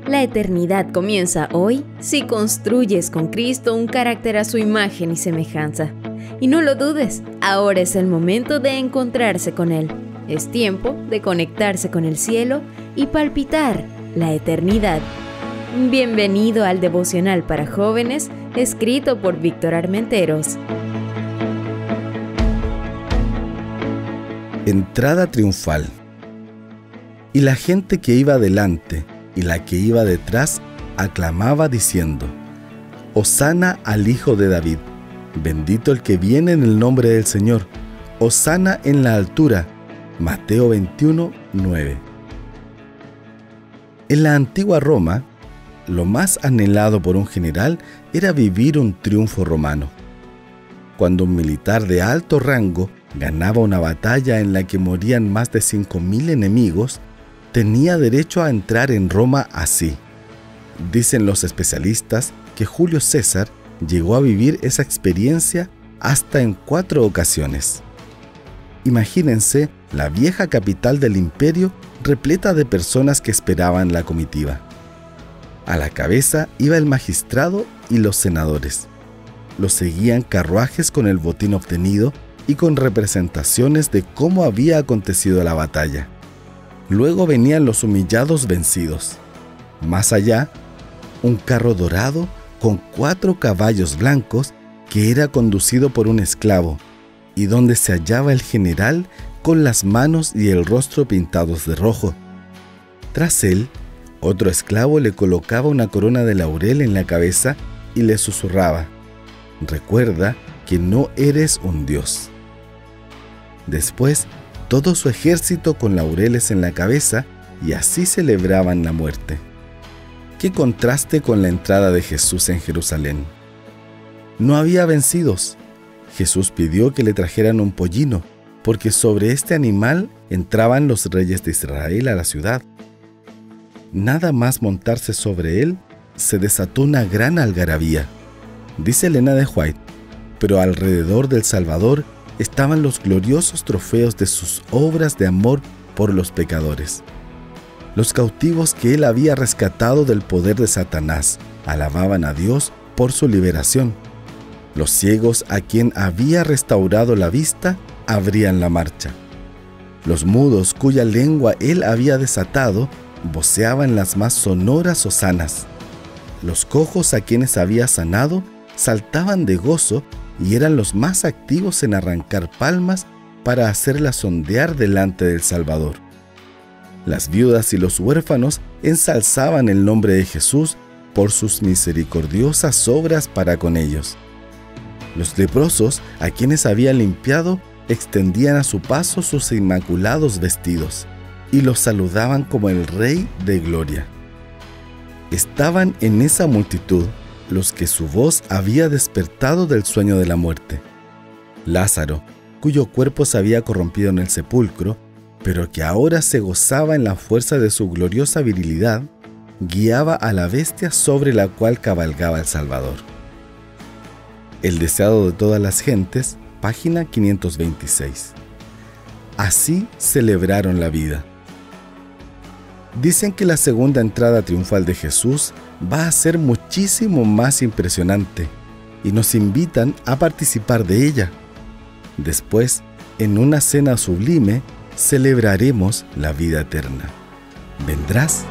La eternidad comienza hoy si construyes con Cristo un carácter a su imagen y semejanza. Y no lo dudes, ahora es el momento de encontrarse con Él. Es tiempo de conectarse con el cielo y palpitar la eternidad. Bienvenido al devocional para jóvenes, escrito por Víctor Armenteros. Entrada triunfal. Y la gente que iba delante y la que iba detrás aclamaba diciendo: Hosana al Hijo de David, bendito el que viene en el nombre del Señor, Hosana en la altura. Mateo 21, 9. En la antigua Roma, lo más anhelado por un general era vivir un triunfo romano. Cuando un militar de alto rango ganaba una batalla en la que morían más de 5.000 enemigos, tenía derecho a entrar en Roma así. Dicen los especialistas que Julio César llegó a vivir esa experiencia hasta en 4 ocasiones. Imagínense la vieja capital del imperio repleta de personas que esperaban la comitiva. A la cabeza iba el magistrado y los senadores. Los seguían carruajes con el botín obtenido y con representaciones de cómo había acontecido la batalla. Luego venían los humillados vencidos. Más allá, un carro dorado con 4 caballos blancos que era conducido por un esclavo y donde se hallaba el general con las manos y el rostro pintados de rojo. Tras él, otro esclavo le colocaba una corona de laurel en la cabeza y le susurraba: «Recuerda que no eres un dios». Después, todo su ejército con laureles en la cabeza, y así celebraban la muerte. ¡Qué contraste con la entrada de Jesús en Jerusalén! No había vencidos. Jesús pidió que le trajeran un pollino, porque sobre este animal entraban los reyes de Israel a la ciudad. Nada más montarse sobre él, se desató una gran algarabía. Dice Elena de White: pero alrededor del Salvador estaban los gloriosos trofeos de sus obras de amor por los pecadores. Los cautivos que él había rescatado del poder de Satanás alababan a Dios por su liberación. Los ciegos a quien había restaurado la vista abrían la marcha. Los mudos cuya lengua él había desatado voceaban las más sonoras hosanas. Los cojos a quienes había sanado saltaban de gozo y eran los más activos en arrancar palmas para hacerlas ondear delante del Salvador. Las viudas y los huérfanos ensalzaban el nombre de Jesús por sus misericordiosas obras para con ellos. Los leprosos, a quienes había limpiado, extendían a su paso sus inmaculados vestidos y los saludaban como el Rey de Gloria. Estaban en esa multitud los que su voz había despertado del sueño de la muerte. Lázaro, cuyo cuerpo se había corrompido en el sepulcro, pero que ahora se gozaba en la fuerza de su gloriosa virilidad, guiaba a la bestia sobre la cual cabalgaba el Salvador. El deseado de todas las gentes, página 526. Así celebraron la vida. Dicen que la segunda entrada triunfal de Jesús va a ser muchísimo más impresionante y nos invitan a participar de ella. Después, en una cena sublime, celebraremos la vida eterna. ¿Vendrás?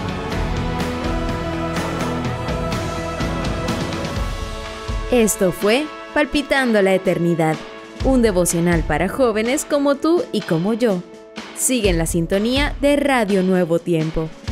Esto fue Palpitando la Eternidad, un devocional para jóvenes como tú y como yo. Sigue en la sintonía de Radio Nuevo Tiempo.